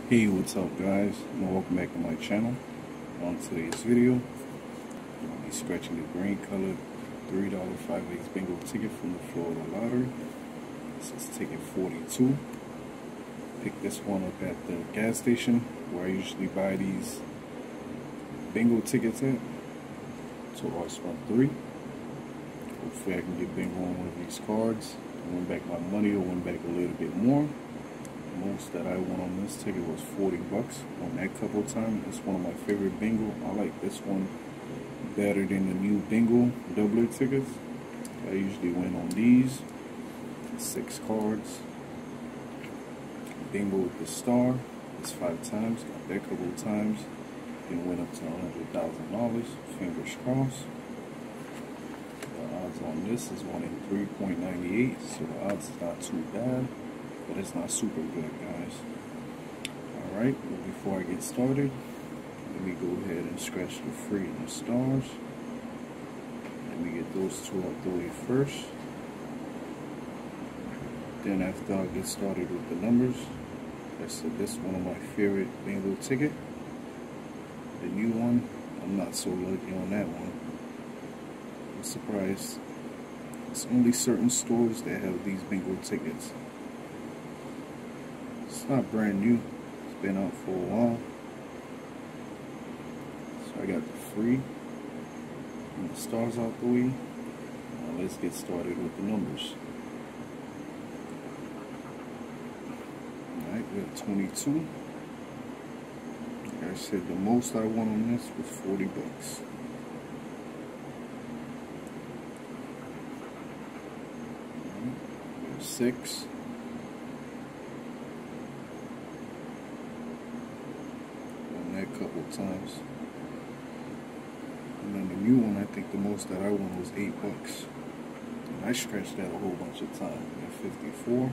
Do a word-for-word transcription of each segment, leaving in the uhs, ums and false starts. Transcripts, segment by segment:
Hey, what's up guys, and welcome back to my channel. On today's video, I'll be scratching the green colored three dollar five X bingo ticket from the Florida Lottery. This is ticket forty-two. Picked this one up at the gas station where I usually buy these bingo tickets at. So I spun three. Hopefully I can get bingo on one of these cards. Win back my money or win back a little bit more. Most that I won on this ticket was forty bucks. Won that couple of times. It's one of my favorite bingo. I like this one better than the new bingo doubler tickets. I usually win on these. Six cards. Bingo with the star. It's five times. Got that couple of times. Can win up to one hundred thousand dollars. Fingers crossed. The odds on this is one in three point nine eight. So the odds is not too bad. But it's not super good, guys. Alright, but before I get started, let me go ahead and scratch the free and the stars. Let me get those two out the way first. Then after I get started with the numbers, that's a, this one of my favorite bingo ticket. The new one, I'm not so lucky on that one. I'm surprised. It's only certain stores that have these bingo tickets. It's not brand new. It's been out for a while. So I got the free and the stars out the way. Now let's get started with the numbers. Alright, we have twenty-two. Like I said, the most I won on this was forty bucks. Alright, we have six. That couple of times, and then the new one, I think the most that I won was eight bucks, and I scratched that a whole bunch of times. At fifty-four,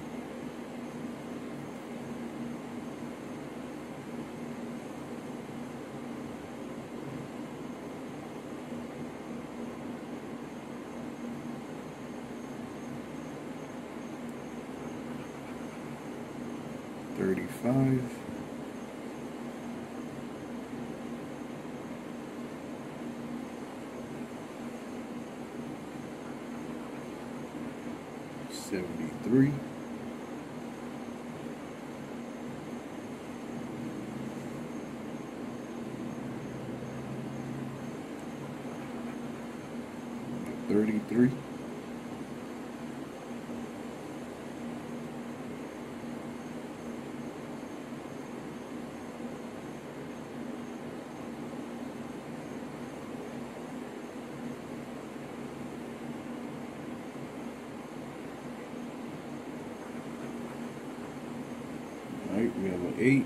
thirty-five. seventy-three, thirty-three, Alright, we have an eight,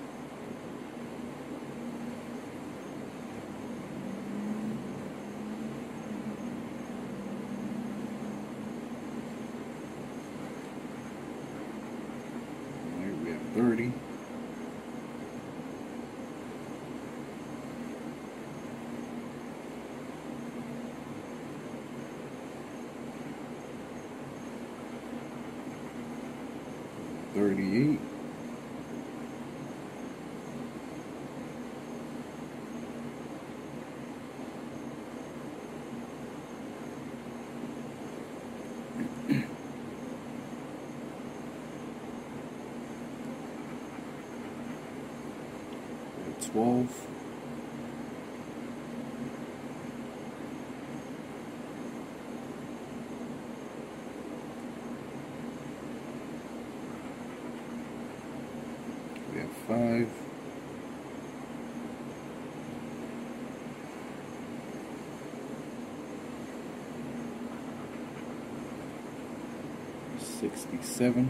alright, we have thirty, thirty-eight, twelve, we have five, sixty-seven,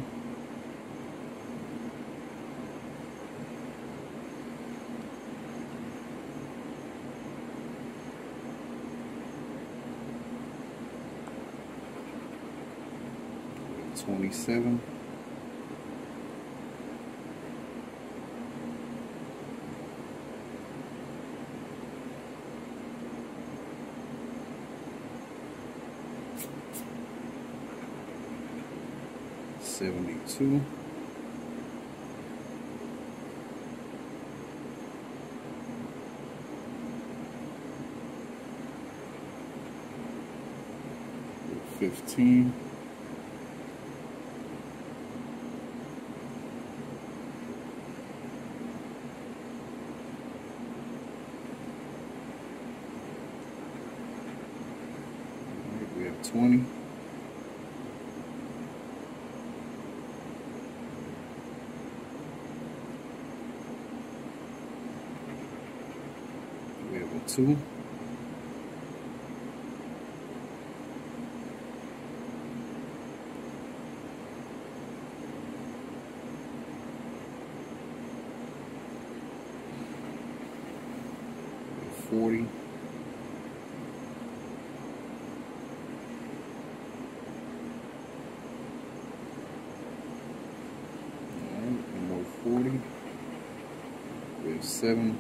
twenty-seven, seventy-two, fifteen. We have twenty. We have a two. We have forty. forty. We have seven.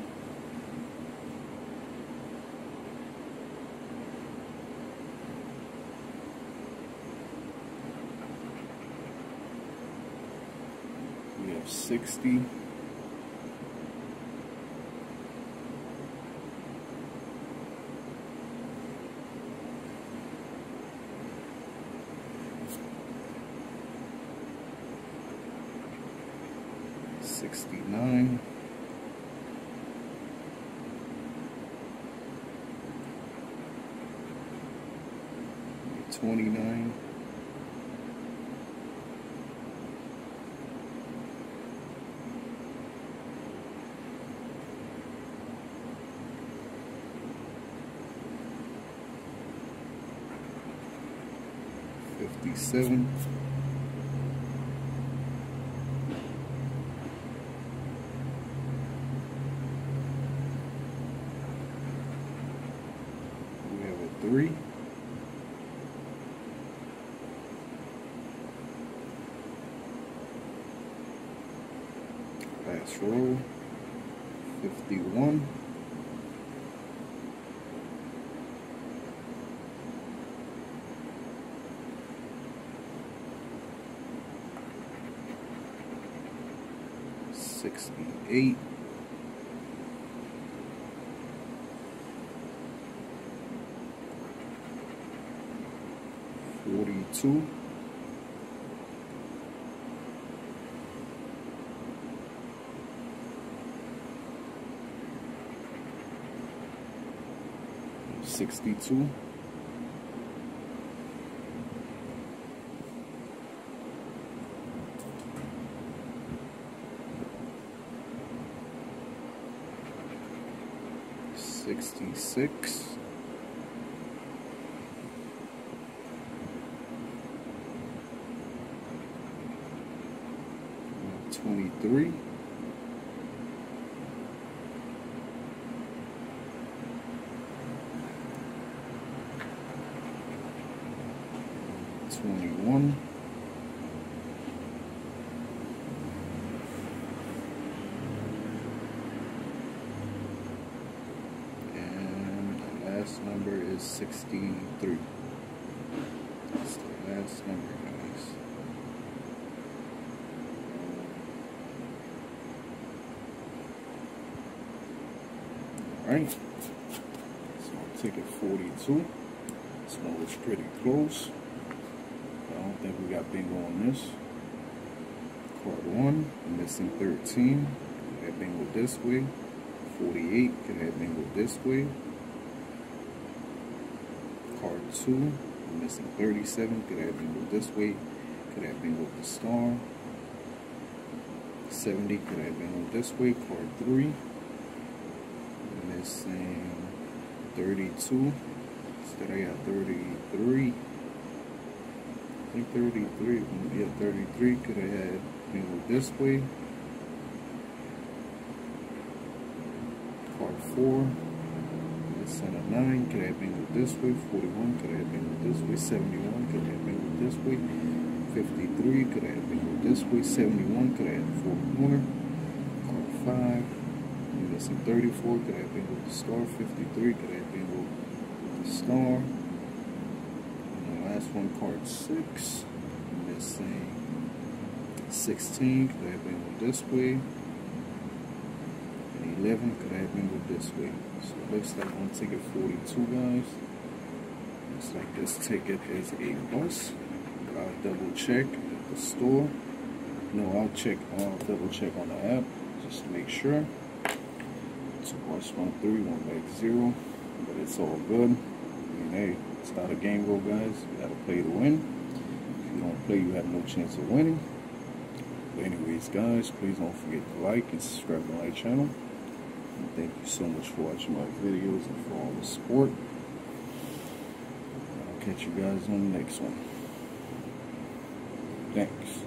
We have sixty. sixty-nine. twenty-nine. fifty-seven. Three. Last row. Fifty-one. Sixty-eight. Forty-two. Sixty-two. Sixty-six. Twenty-three. Twenty-one. And the last number is sixty-three. That's the last number, guys. Alright, so ticket forty-two. This one was pretty close. I don't think we got bingo on this. Card one, I'm missing thirteen. Could have bingo this way. forty-eight, could have bingo this way. Card two, I'm missing thirty-seven. Could have bingo this way. Could have bingo with the star. seventy, could have bingo this way. Card three. Missing thirty-two. Instead I got thirty-three. I think thirty-three. Yeah, thirty-three. Could have had bingo this way. Card four. Missing a nine. Could have bingo this way. forty-one. Could have bingo this way. seventy-one. Could have bingo this way. fifty-three. Could have bingo this way. seventy-one. Could have had four corner. Card five. Missing thirty-four, could have been with the star. fifty-three, could have been with the star. And the last one, card six. Missing sixteen, could have been with this way. And eleven, could have been with this way. So it looks like on ticket forty-two, guys. Looks like this ticket is a bus, but I'll double check at the store. No, I'll check, I'll double check on the app just to make sure. It's a bus one three, one back zero, but it's all good. I mean, hey, it's how the game go, guys. You gotta play to win. If you don't play, you have no chance of winning. But anyways, guys, please don't forget to like and subscribe to my channel. And thank you so much for watching my videos and for all the support. I'll catch you guys on the next one. Thanks.